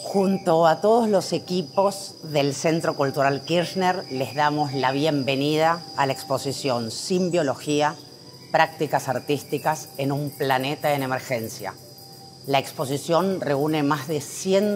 Junto a todos los equipos del Centro Cultural Kirchner les damos la bienvenida a la exposición Simbiología, prácticas artísticas en un planeta en emergencia. La exposición reúne más de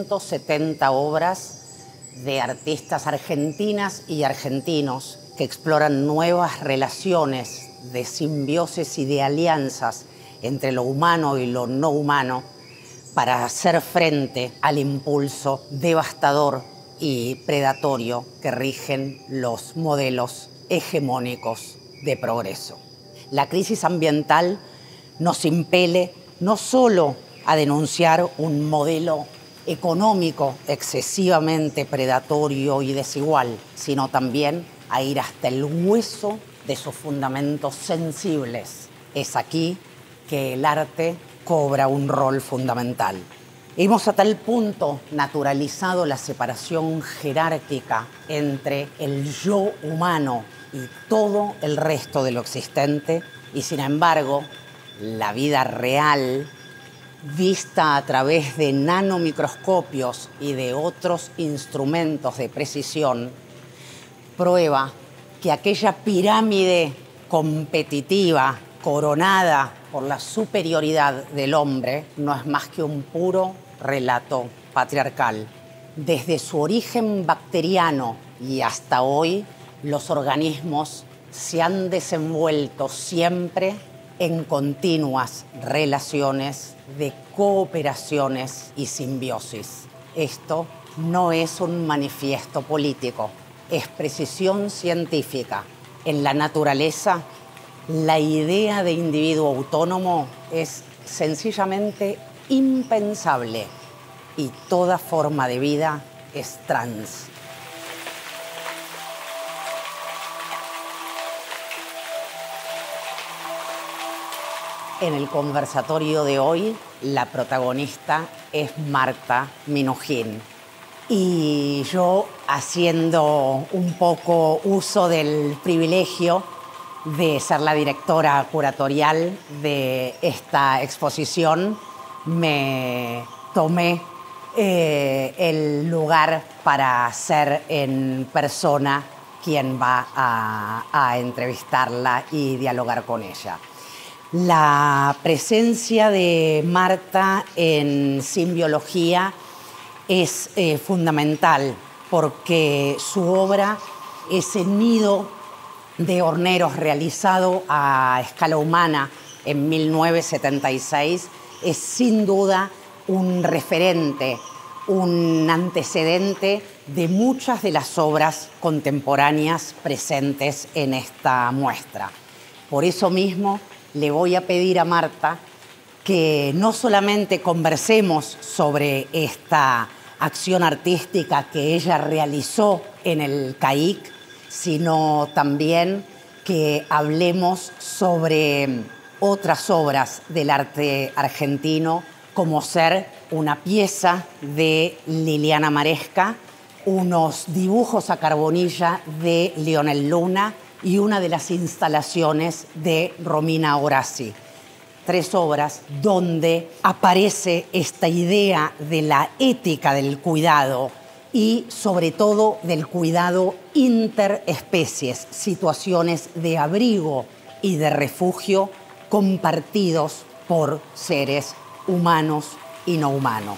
170 obras de artistas argentinas y argentinos que exploran nuevas relaciones de simbiosis y de alianzas entre lo humano y lo no humano para hacer frente al impulso devastador y predatorio que rigen los modelos hegemónicos de progreso. La crisis ambiental nos impele no solo a denunciar un modelo económico excesivamente predatorio y desigual, sino también a ir hasta el hueso de sus fundamentos sensibles. Es aquí que el arte cobra un rol fundamental. Hemos a tal punto naturalizado la separación jerárquica entre el yo humano y todo el resto de lo existente, y sin embargo, la vida real, vista a través de nanomicroscopios y de otros instrumentos de precisión, prueba que aquella pirámide competitiva coronada por la superioridad del hombre no es más que un puro relato patriarcal. Desde su origen bacteriano y hasta hoy, los organismos se han desenvuelto siempre en continuas relaciones de cooperaciones y simbiosis. Esto no es un manifiesto político, es precisión científica. En la naturaleza, la idea de individuo autónomo es sencillamente impensable y toda forma de vida es trans. En el conversatorio de hoy, la protagonista es Marta Minujín. Y yo, haciendo un poco uso del privilegio de ser la directora curatorial de esta exposición, me tomé el lugar ser ser en persona quien va a entrevistarla y dialogar con ella. La presencia de Marta en Simbiología es fundamental porque su obra, ese nido de horneros realizado a escala humana en 1976, es sin duda un referente, un antecedente de muchas de las obras contemporáneas presentes en esta muestra. Por eso mismo le voy a pedir a Marta que no solamente conversemos sobre esta acción artística que ella realizó en el CAIC, sino también que hablemos sobre otras obras del arte argentino, como ser una pieza de Liliana Maresca, unos dibujos a carbonilla de Lionel Luna y una de las instalaciones de Romina Horaci. 3 obras donde aparece esta idea de la ética del cuidado y sobre todo del cuidado interespecies, situaciones de abrigo y de refugio compartidos por seres humanos y no humanos.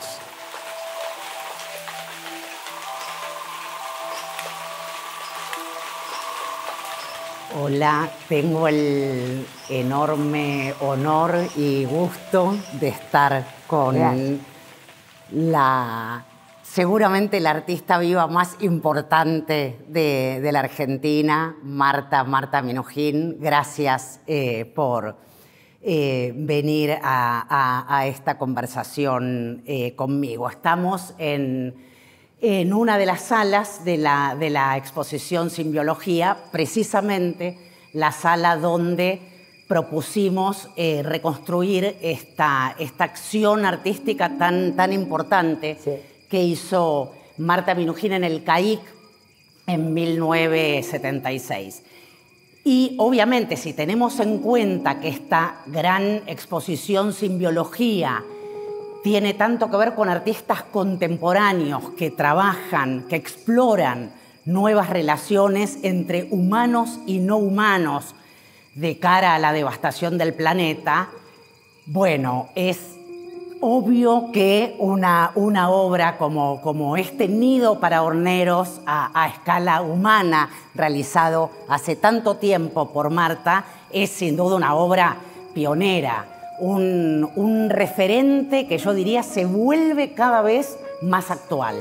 Hola, tengo el enorme honor y gusto de estar con seguramente la artista viva más importante de la Argentina, Marta Minujín. Gracias por venir a esta conversación conmigo. Estamos en una de las salas de la exposición Simbiología, precisamente la sala donde propusimos reconstruir esta acción artística tan importante que hizo Marta Minujín en el CAIC en 1976. Y obviamente, si tenemos en cuenta que esta gran exposición Simbiología tiene tanto que ver con artistas contemporáneos que trabajan, que exploran nuevas relaciones entre humanos y no humanos de cara a la devastación del planeta. Bueno, es obvio que una obra como este Nido para horneros a escala humana, realizado hace tanto tiempo por Marta, es sin duda una obra pionera, un referente que yo diría se vuelve cada vez más actual.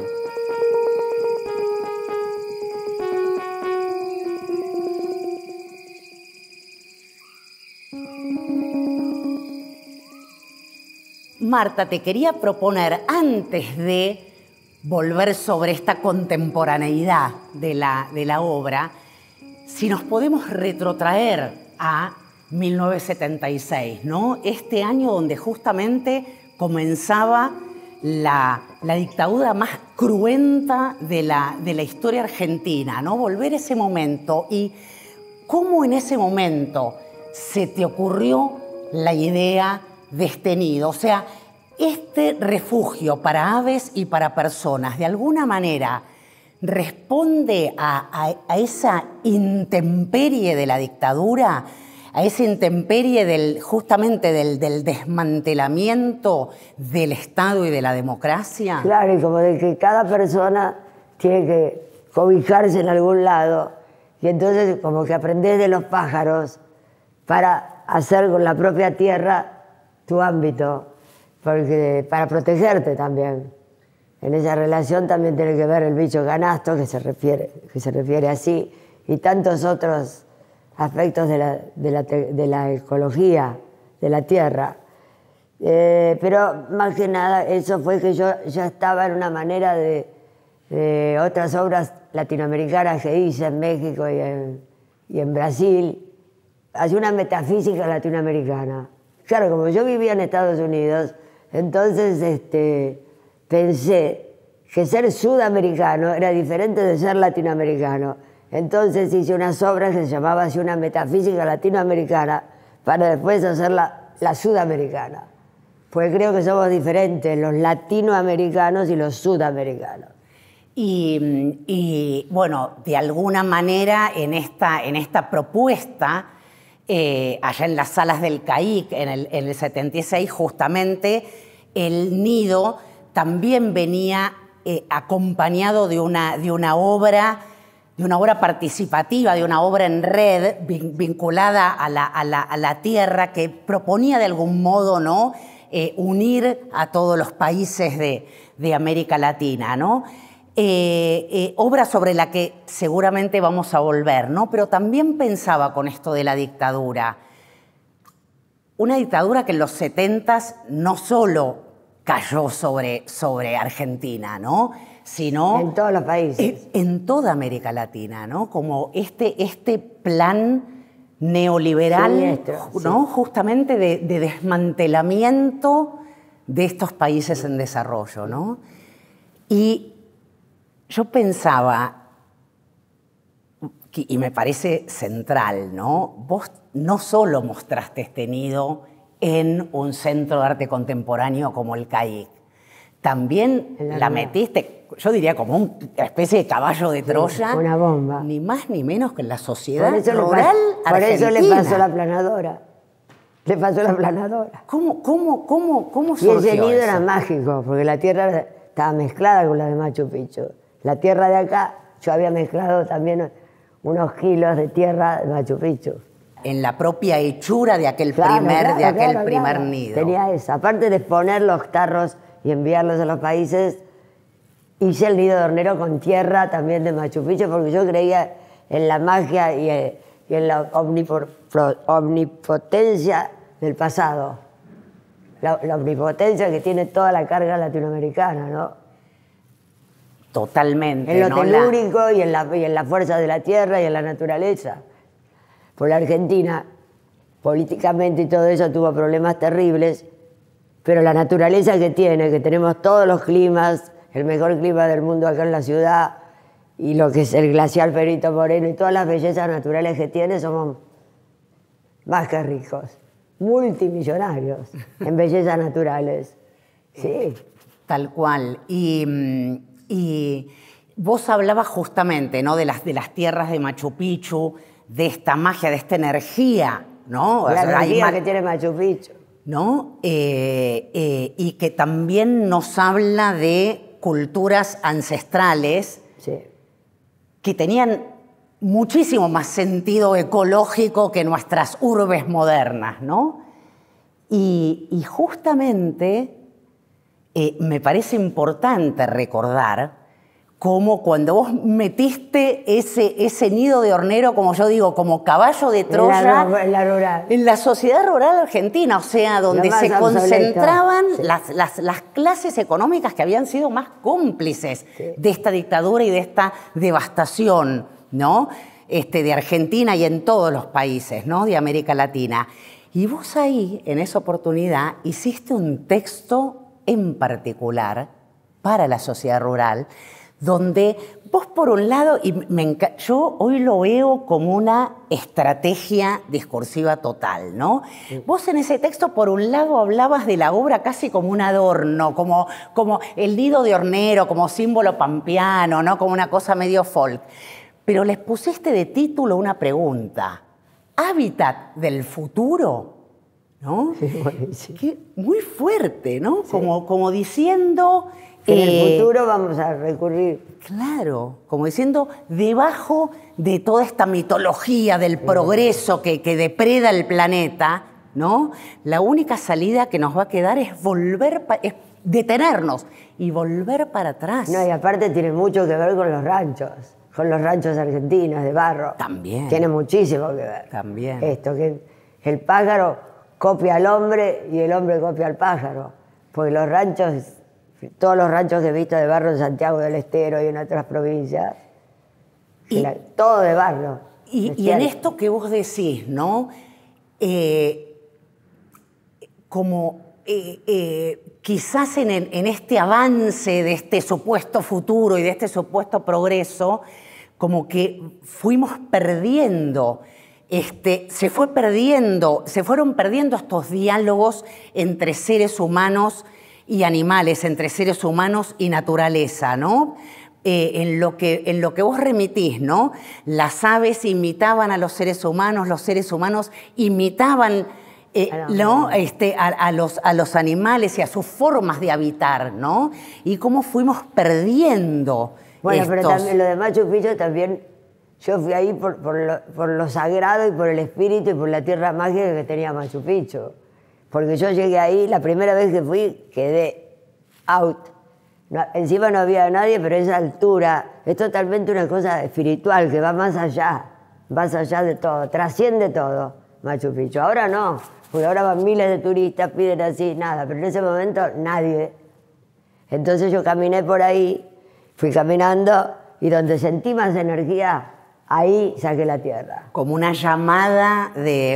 Marta, te quería proponer, antes de volver sobre esta contemporaneidad de la obra, si nos podemos retrotraer a 1976, ¿no? Este año donde justamente comenzaba la dictadura más cruenta de la historia argentina, ¿no? Volver a ese momento y cómo en ese momento se te ocurrió la idea de este nido. O sea, este refugio para aves y para personas, de alguna manera, responde a esa intemperie de la dictadura, a esa intemperie justamente del desmantelamiento del Estado y de la democracia. Claro, y como de que cada persona tiene que cobijarse en algún lado, y entonces como que aprendes de los pájaros para hacer con la propia tierra tu ámbito, porque para protegerte también. En esa relación también tiene que ver el bicho canasto, que se refiere así, y tantos otros aspectos de la ecología, de la tierra. Pero más que nada eso fue que yo ya estaba en una manera de otras obras latinoamericanas que hice en México y en Brasil. Hacía una metafísica latinoamericana. Claro, como yo vivía en Estados Unidos, entonces pensé que ser sudamericano era diferente de ser latinoamericano. Entonces hice unas obras que se llamaban así una metafísica latinoamericana para después hacer la sudamericana. Pues creo que somos diferentes los latinoamericanos y los sudamericanos. Y bueno, de alguna manera en esta propuesta, allá en las salas del CAIC, en el 76, justamente, el nido también venía acompañado de una obra participativa, de una obra en red vinculada a la tierra, que proponía de algún modo, ¿no?, unir a todos los países de América Latina, ¿no? Obra sobre la que seguramente vamos a volver, ¿no? Pero también pensaba con esto de la dictadura, una dictadura que en los 70s no solo cayó sobre Argentina, ¿no?, sino en todos los países, en toda América Latina, ¿no? Como este plan neoliberal, siniestro, ¿no?, sí, justamente de desmantelamiento de estos países en desarrollo, ¿no? Y yo pensaba, y me parece central, ¿no? Vos no solo mostraste este nido en un centro de arte contemporáneo como el CAIC, también la metiste, yo diría, como una especie de caballo de Troya. Una bomba. Ni más ni menos que en la sociedad rural argentina. Por eso le pasó la planadora. Le pasó la planadora. ¿Cómo surgió Y ese nido eso? era mágico, porque la tierra estaba mezclada con la de Machu Picchu. La tierra de acá, yo había mezclado también unos kilos de tierra de Machu Picchu. En la propia hechura de aquel primer nido. Tenía eso. Aparte de exponer los tarros y enviarlos a los países, hice el nido de hornero con tierra también de Machu Picchu, porque yo creía en la magia y en la omnipotencia del pasado. La omnipotencia que tiene toda la carga latinoamericana, ¿no? Totalmente. En lo telúrico y en la fuerza de la tierra y en la naturaleza. Por la Argentina, políticamente y todo eso, tuvo problemas terribles, pero la naturaleza que tiene, que tenemos todos los climas, el mejor clima del mundo acá en la ciudad, y lo que es el glaciar Perito Moreno y todas las bellezas naturales que tiene, somos más que ricos, multimillonarios en bellezas naturales. Sí. Tal cual. Y vos hablabas justamente, ¿no?, de las tierras de Machu Picchu, de esta magia, de esta energía, ¿no? La energía que tiene Machu Picchu. ¿No? Y que también nos habla de culturas ancestrales, sí, que tenían muchísimo más sentido ecológico que nuestras urbes modernas, ¿no? Y justamente me parece importante recordar cómo cuando vos metiste ese nido de hornero, como yo digo, como caballo de Troya, en la sociedad rural argentina, o sea, donde se concentraban sí, las clases económicas que habían sido más cómplices sí, de esta dictadura y de esta devastación, ¿no? De Argentina y en todos los países, ¿no?, de América Latina. Y vos ahí, en esa oportunidad, hiciste un texto en particular para la sociedad rural, donde vos por un lado, y yo hoy lo veo como una estrategia discursiva total, ¿no? Sí. Vos en ese texto por un lado hablabas de la obra casi como un adorno, como el nido de hornero, como símbolo pampeano, ¿no?, como una cosa medio folk. Pero les pusiste de título una pregunta: ¿hábitat del futuro? ¿No? Sí. Muy fuerte, ¿no? Sí. Como diciendo... En el futuro vamos a recurrir. Claro, como diciendo, debajo de toda esta mitología del progreso que depreda el planeta, ¿no?, la única salida que nos va a quedar es es detenernos y volver para atrás. No, y aparte tiene mucho que ver con los ranchos argentinos de barro. También. Tiene muchísimo que ver. También. Esto, que el pájaro copia al hombre y el hombre copia al pájaro. Porque los ranchos... Todos los ranchos que he visto de barro en Santiago del Estero y en otras provincias, todo de barro. Y en esto que vos decís, ¿no? Quizás en este avance de este supuesto futuro y de este supuesto progreso, como que fuimos perdiendo, se fueron perdiendo estos diálogos entre seres humanos y animales, entre seres humanos y naturaleza, ¿no? En lo que vos remitís, ¿no? Las aves imitaban a los seres humanos imitaban ¿no?, a los animales y a sus formas de habitar, ¿no? Y cómo fuimos perdiendo. Bueno, pero también lo de Machu Picchu también, yo fui ahí por lo sagrado y por el espíritu y por la tierra mágica que tenía Machu Picchu. Porque yo llegué ahí, la primera vez que fui, quedé out. No, encima no había nadie, pero esa altura es totalmente una cosa espiritual que va más allá de todo, trasciende todo Machu Picchu. Ahora no, porque ahora van miles de turistas, piden así, nada, pero en ese momento nadie. Entonces yo caminé por ahí, fui caminando y donde sentí más energía, ahí saqué la tierra. Como una llamada de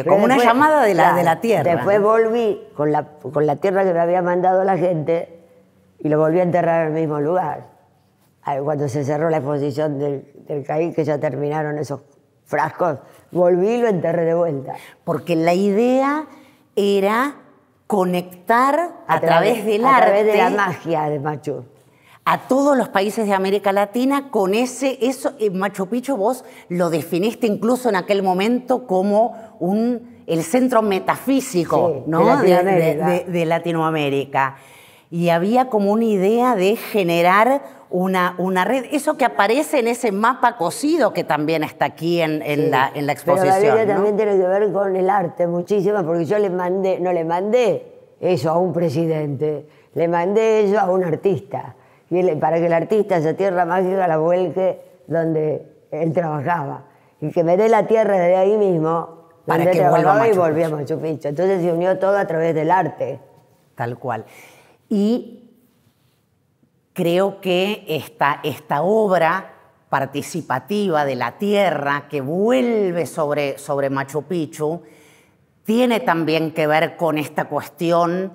la tierra. Después volví con la tierra que me había mandado la gente y lo volví a enterrar en el mismo lugar. Cuando se cerró la exposición del CAI, que ya terminaron esos frascos, volví y lo enterré de vuelta. Porque la idea era conectar a través del arte. A través de la magia de Machu. A todos los países de América Latina con eso. Machu Picchu vos lo definiste incluso en aquel momento como el centro metafísico, sí, ¿no?, de Latinoamérica. Y había como una idea de generar una red, eso que aparece en ese mapa cosido que también está aquí en la exposición. Pero la vida, ¿no?, también tiene que ver con el arte muchísimo, porque yo no le mandé eso a un presidente, le mandé eso a un artista. Para que el artista esa tierra mágica la vuelque donde él trabajaba. Y que me dé la tierra de ahí mismo, para donde que trabajaba, y volví a Machu Picchu. Entonces se unió todo a través del arte. Tal cual. Y creo que esta obra participativa de la tierra que vuelve sobre Machu Picchu tiene también que ver con esta cuestión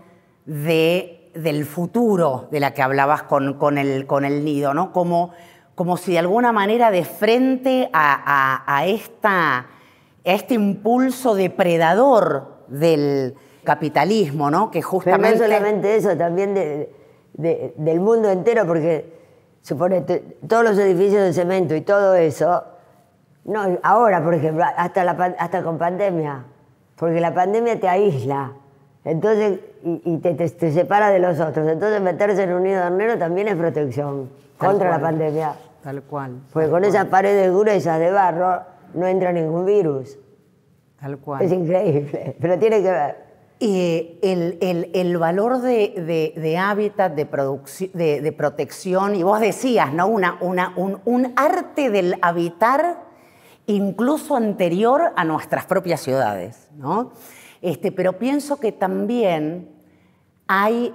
del futuro de la que hablabas con el nido, ¿no? Como si de alguna manera de frente a este impulso depredador del capitalismo, ¿no? Que Pero justamente... no solamente eso, también del mundo entero, porque suponete, todos los edificios de cemento y todo eso, no, ahora, por ejemplo, hasta con pandemia, porque la pandemia te aísla, entonces, y te separa de los otros, entonces meterse en un nido de hornero también es protección contra la pandemia. Tal cual. Porque con esas paredes gruesas de barro no entra ningún virus. Tal cual. Es increíble, pero tiene que ver. El valor de hábitat, de protección, y vos decías, ¿no? Un arte del habitar incluso anterior a nuestras propias ciudades, ¿no? Pero pienso que también hay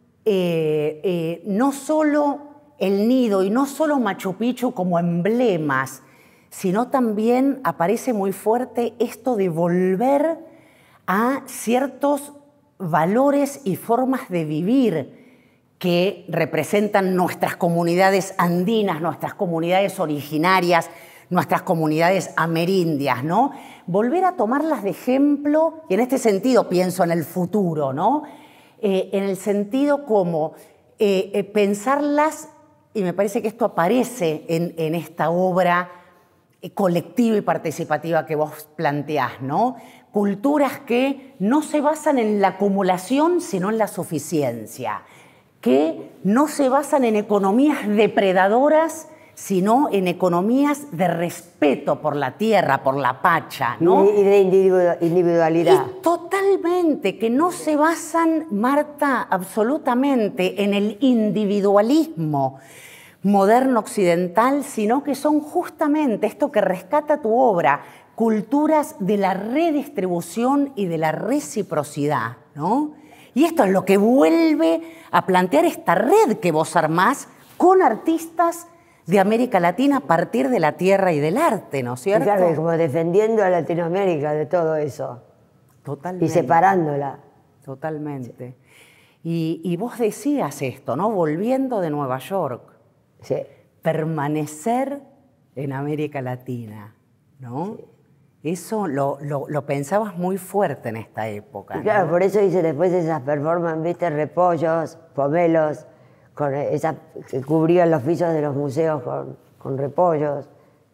no solo el nido y no solo Machu Picchu como emblemas, sino también aparece muy fuerte esto de volver a ciertos valores y formas de vivir que representan nuestras comunidades andinas, nuestras comunidades originarias, nuestras comunidades amerindias, ¿no? Volver a tomarlas de ejemplo, y en este sentido pienso en el futuro, ¿no? En el sentido como pensarlas, y me parece que esto aparece en esta obra colectiva y participativa que vos planteás, ¿no? Culturas que no se basan en la acumulación, sino en la suficiencia, que no se basan en economías depredadoras, sino en economías de respeto por la tierra, por la pacha, ¿no? Y de individualidad. Y totalmente, que no se basan, Marta, absolutamente en el individualismo moderno occidental, sino que son justamente esto que rescata tu obra, culturas de la redistribución y de la reciprocidad, ¿no? Y esto es lo que vuelve a plantear esta red que vos armás con artistas de América Latina a partir de la tierra y del arte, ¿no es cierto? Claro, como defendiendo a Latinoamérica de todo eso. Totalmente. Y separándola. Totalmente. Y vos decías esto, ¿no? Volviendo de Nueva York. Sí. Permanecer en América Latina, ¿no? Sí. Eso lo pensabas muy fuerte en esta época. Y claro, ¿no? por eso hice después esas performances, viste, repollos, pomelos, con esas que cubrían los pisos de los museos con repollos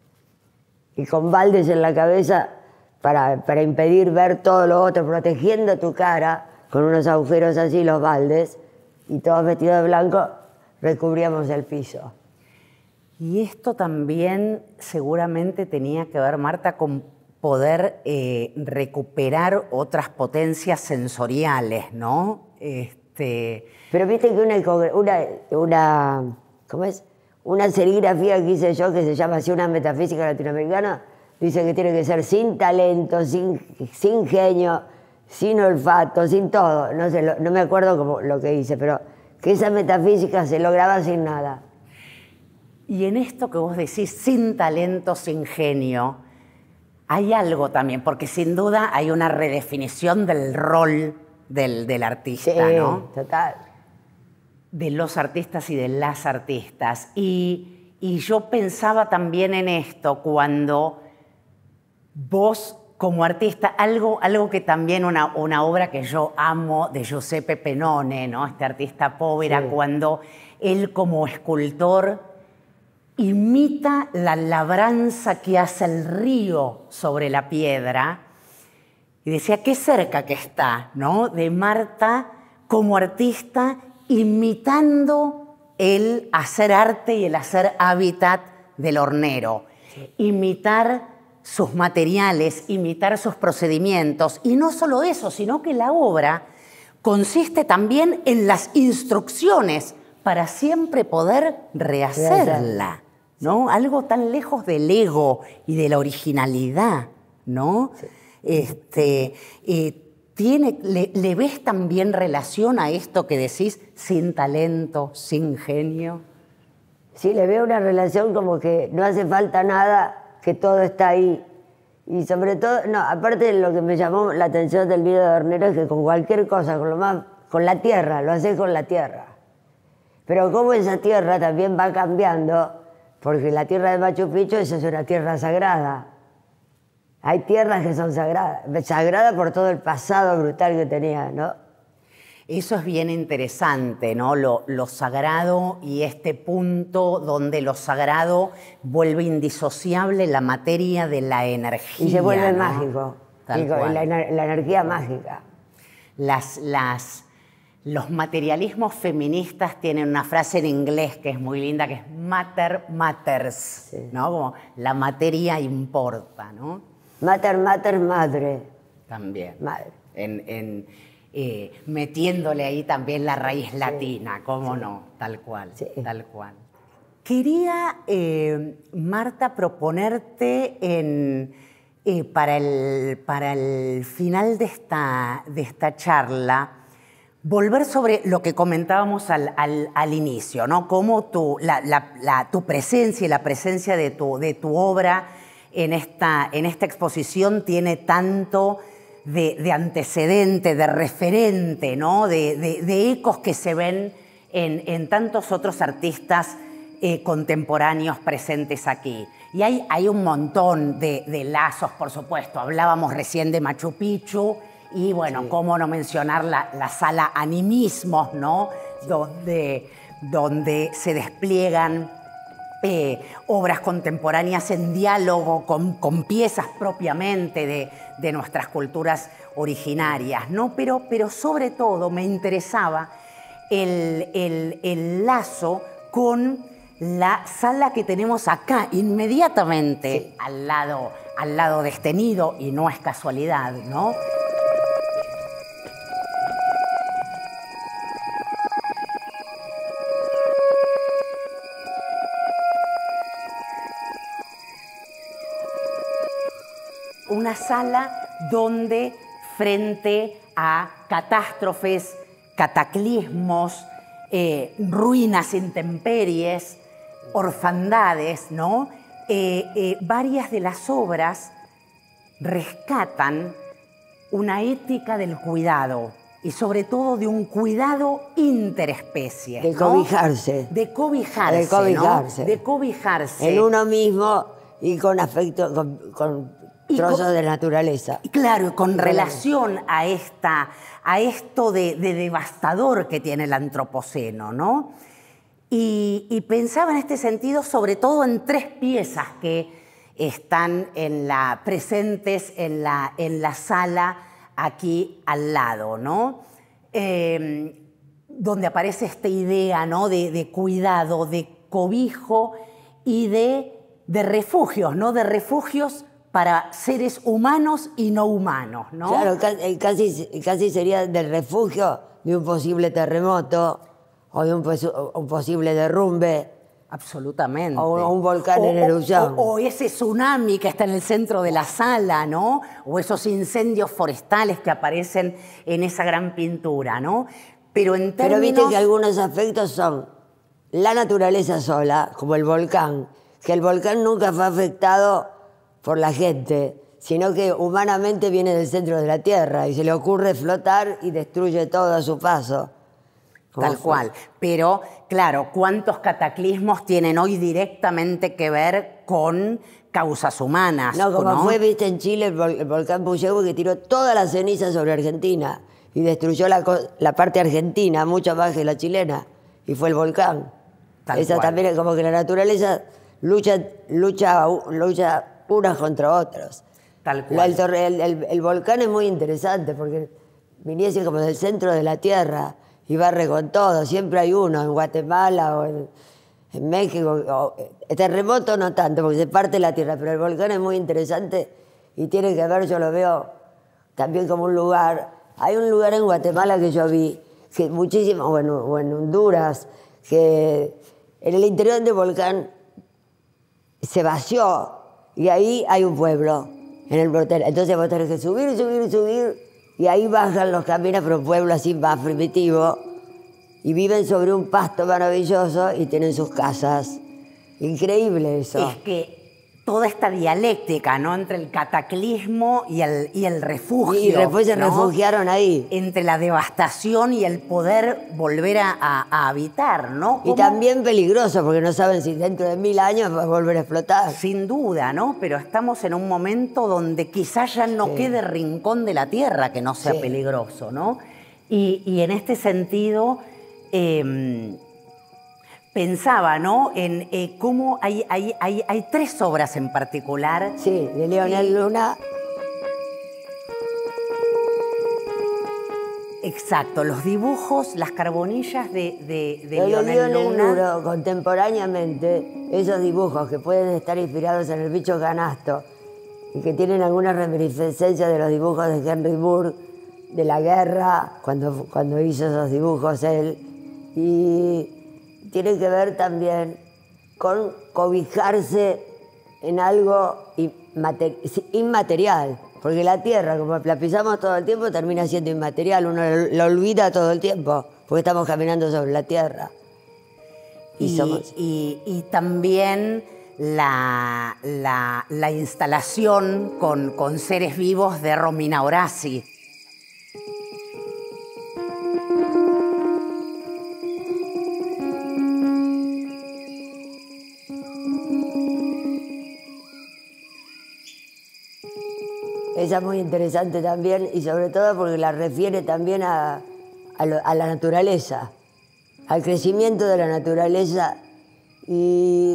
y con baldes en la cabeza para impedir ver todo lo otro, protegiendo tu cara con unos agujeros así, los baldes, y todos vestidos de blanco recubríamos el piso. Y esto también seguramente tenía que ver, Marta, con poder recuperar otras potencias sensoriales, ¿no? Pero viste que ¿cómo es? Una serigrafía que hice yo que se llama así, una metafísica latinoamericana, dice que tiene que ser sin talento, sin genio, sin olfato, sin todo. No sé, no me acuerdo como lo que hice, pero que esa metafísica se lograba sin nada. Y en esto que vos decís, sin talento, sin genio, hay algo también, porque sin duda hay una redefinición del rol del artista, sí, ¿no? Total. De los artistas y de las artistas. Y yo pensaba también en esto cuando vos, como artista, algo que también una obra que yo amo de Giuseppe Pennone, ¿no? Este artista povera, sí. Cuando él como escultor imita la labranza que hace el río sobre la piedra y decía qué cerca que está, ¿no? De Marta como artista imitando el hacer arte y el hacer hábitat del hornero, sí. Imitar sus materiales, imitar sus procedimientos, y no solo eso, sino que la obra consiste también en las instrucciones para siempre poder rehacerla, ¿no? Sí. Algo tan lejos del ego y de la originalidad, ¿no? Sí. ¿Le ves también relación a esto que decís, sin talento, sin genio? Sí, le veo una relación como que no hace falta nada, que todo está ahí. Y sobre todo, no, aparte de lo que me llamó la atención del video de hornero es que con cualquier cosa, con la tierra, lo haces con la tierra. Pero como esa tierra también va cambiando, porque la tierra de Machu Picchu esa es una tierra sagrada. Hay tierras que son sagradas por todo el pasado brutal que tenía, ¿no? Eso es bien interesante, ¿no? Lo sagrado y este punto donde lo sagrado vuelve indisociable la materia de la energía. Y se vuelve ¿no? mágico, la energía mágica. Los materialismos feministas tienen una frase en inglés que es muy linda, que es matter matters, sí. ¿no? Como la materia importa, ¿no? Matter, madre. También. Madre. Metiéndole ahí también la raíz latina, ¿cómo no? Tal cual, tal cual. Quería, Marta, proponerte para el final de esta charla, volver sobre lo que comentábamos al inicio, ¿no? Cómo tu presencia y la presencia de tu obra en esta exposición tiene tanto de antecedente, de referente, ¿no? de ecos que se ven en tantos otros artistas contemporáneos presentes aquí. Y hay un montón de lazos, por supuesto. Hablábamos recién de Machu Picchu y, bueno, cómo no mencionar la sala Animismos, ¿no? Donde se despliegan obras contemporáneas en diálogo con piezas propiamente de nuestras culturas originarias, ¿no? Pero sobre todo me interesaba el lazo con la sala que tenemos acá, inmediatamente al lado de este nido, y no es casualidad, ¿no? Una sala donde, frente a catástrofes, cataclismos, ruinas, intemperies, orfandades, ¿no? Varias de las obras rescatan una ética del cuidado y sobre todo de un cuidado interespecie. De cobijarse. ¿no? De cobijarse. De cobijarse. ¿no? De cobijarse. En uno mismo y con afecto, con trozos de naturaleza. Claro, con relación a esto de devastador que tiene el antropoceno, ¿no? Y pensaba en este sentido sobre todo en tres piezas que están presentes en la sala aquí al lado, ¿no? Donde aparece esta idea, ¿no? de cuidado, de cobijo y de refugios, ¿no? De refugios para seres humanos y no humanos, ¿no? Claro, casi sería del refugio de un posible terremoto o de un posible derrumbe. Absolutamente. O un volcán en erupción. O ese tsunami que está en el centro de la sala, ¿no? O esos incendios forestales que aparecen en esa gran pintura, ¿no? Pero viste que algunos afectos son la naturaleza sola, como el volcán, que el volcán nunca fue afectado por la gente, sino que humanamente viene del centro de la Tierra y se le ocurre flotar y destruye todo a su paso. Tal cual. Pero, claro, ¿cuántos cataclismos tienen hoy directamente que ver con causas humanas? No, como fue, viste, en Chile el volcán Puyehue, que tiró toda la ceniza sobre Argentina y destruyó la parte argentina, mucho más que la chilena, y fue el volcán. Esa también es como que la naturaleza lucha unas contra otros. Tal cual. El volcán es muy interesante porque viniese como del centro de la Tierra y barre con todo. Siempre hay uno en Guatemala o en México. Terremoto no tanto porque se parte la Tierra, pero el volcán es muy interesante y tiene que ver, yo lo veo también como un lugar. Hay un lugar en Guatemala que yo vi, que muchísimo, o en Honduras, que en el interior del volcán se vació. Y ahí hay un pueblo, en el hotel. Entonces vos tenés que subir, y ahí bajan los caminos por un pueblo así más primitivo, y viven sobre un pasto maravilloso y tienen sus casas. Increíble eso. Es que toda esta dialéctica, ¿no? Entre el cataclismo y el refugio. Y después se ¿no? refugiaron ahí. Entre la devastación y el poder volver a habitar, ¿no? Y también peligroso, porque no saben si dentro de 1000 años va a volver a explotar. Sin duda, ¿no? Pero estamos en un momento donde quizás ya no quede rincón de la Tierra que no sea peligroso, ¿no? Y en este sentido... pensaba, ¿no? En cómo hay 3 obras en particular. Sí, de Leonel Luna. Exacto, los dibujos, las carbonillas de Leonel Luna. Luna, contemporáneamente, esos dibujos que pueden estar inspirados en el bicho canasto y que tienen alguna reminiscencia de los dibujos de Henry Moore, de la guerra, cuando hizo esos dibujos él, y tiene que ver también con cobijarse en algo inmaterial, porque la tierra, como la pisamos todo el tiempo, termina siendo inmaterial, uno lo olvida todo el tiempo, porque estamos caminando sobre la tierra. Y también la instalación con seres vivos de Romina Horaci. Esa es muy interesante también, y sobre todo porque la refiere también a la naturaleza, al crecimiento de la naturaleza, y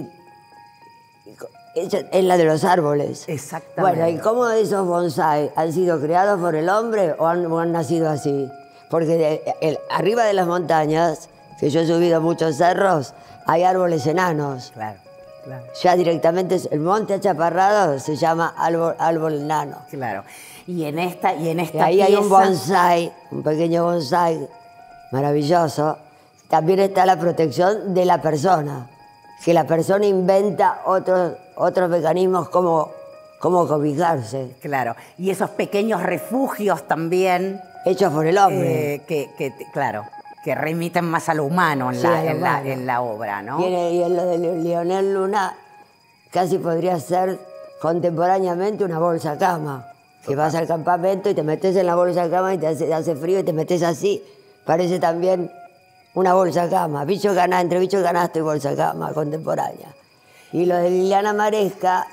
es la de los árboles. Exactamente. Bueno, ¿y cómo esos bonsái han sido creados por el hombre o han nacido así? Porque arriba de las montañas, que yo he subido muchos cerros, hay árboles enanos. Claro. Claro. Ya directamente el monte achaparrado se llama árbol enano. Claro. Y en esta y ahí pieza... hay un bonsái, un pequeño bonsái maravilloso. También está la protección de la persona, que la persona inventa otros mecanismos como cobijarse. Claro. Y esos pequeños refugios también... hechos por el hombre. Claro, que remiten más a lo humano en la obra, ¿no? Y en lo de Leonel Luna casi podría ser contemporáneamente una bolsa cama. Que vas al campamento y te metes en la bolsa cama y te hace frío y te metes así. Parece también una bolsa cama. Entre bicho canasto y bolsa cama contemporánea. Y lo de Liliana Maresca...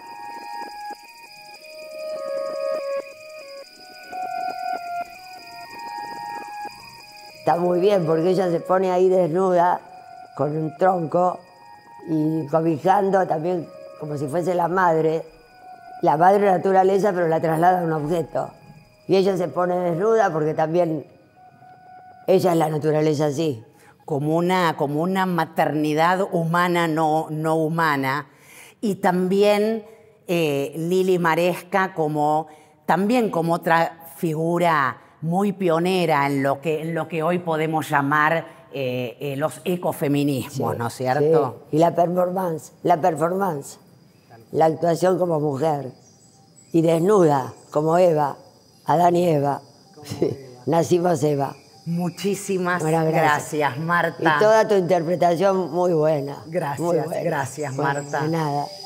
está muy bien, porque ella se pone ahí desnuda, con un tronco, y cobijando también como si fuese la madre naturaleza, pero la traslada a un objeto. Y ella se pone desnuda porque también ella es la naturaleza así. Como una maternidad humana, no humana. Y también Lili Maresca también como otra figura muy pionera en lo que hoy podemos llamar los ecofeminismos, sí, ¿no es cierto? Sí. Y la performance, la actuación como mujer, y desnuda, como Eva, Adán y Eva. Sí. Nacimos Eva. Muchísimas gracias, Marta. Y toda tu interpretación muy buena. Gracias, muy buena. Gracias, Marta. Bueno, de nada.